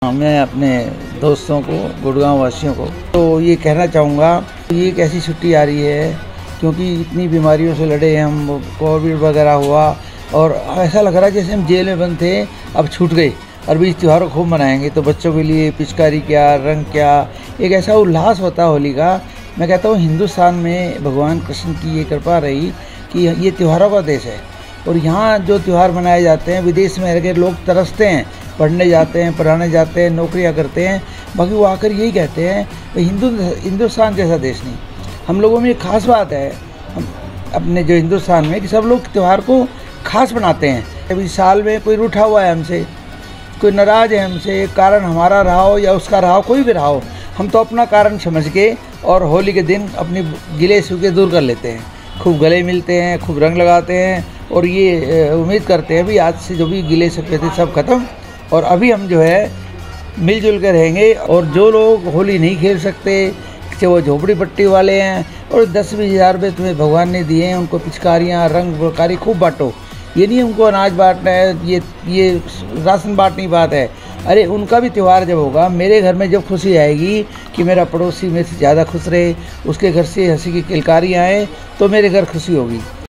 मैं अपने दोस्तों को, गुड़गांव वासियों को तो ये कहना चाहूँगा, ये एक ऐसी छुट्टी आ रही है क्योंकि इतनी बीमारियों से लड़े हैं हम, कोविड वगैरह हुआ और ऐसा लग रहा है जैसे हम जेल में बंद थे, अब छूट गए और भी इस त्यौहार को खूब मनाएंगे। तो बच्चों के लिए पिचकारी क्या, रंग क्या, एक ऐसा उल्लास होता है होली का। मैं कहता हूँ हिंदुस्तान में भगवान कृष्ण की ये कृपा रही कि ये त्योहारों का देश है और यहाँ जो त्यौहार मनाए जाते हैं, विदेश में रह के लोग तरसते हैं, पढ़ने जाते हैं, पढ़ाने जाते हैं, नौकरियाँ करते हैं, बाकी वो आकर यही कहते हैं हिंदुस्तान जैसा देश नहीं। हम लोगों में एक ख़ास बात है हम अपने जो हिंदुस्तान में कि सब लोग त्यौहार को ख़ास बनाते हैं। अभी साल में कोई रूठा हुआ है हमसे, कोई नाराज़ है हमसे, कारण हमारा रहा हो या उसका रहा हो, कोई भी रहा हो, हम तो अपना कारण समझ के और होली के दिन अपनी गिले शिकवे दूर कर लेते हैं, खूब गले मिलते हैं, खूब रंग लगाते हैं और ये उम्मीद करते हैं भी आज से जो भी गिले शिकवे थे सब खत्म और अभी हम जो है मिलजुल कर रहेंगे। और जो लोग होली नहीं खेल सकते, चाहे वो झोपड़ी पट्टी वाले हैं, और 10-20 हज़ार रुपये तुम्हें भगवान ने दिए हैं, उनको पिचकारियाँ, रंग बकारी खूब बांटो। ये नहीं उनको अनाज बांटना है, ये राशन बांटने की बात है। अरे उनका भी त्यौहार जब होगा, मेरे घर में जब खुशी आएगी कि मेरा पड़ोसी मेरे से ज़्यादा खुश रहे, उसके घर से हंसी की किलकारियाँ आए, तो मेरे घर खुशी होगी।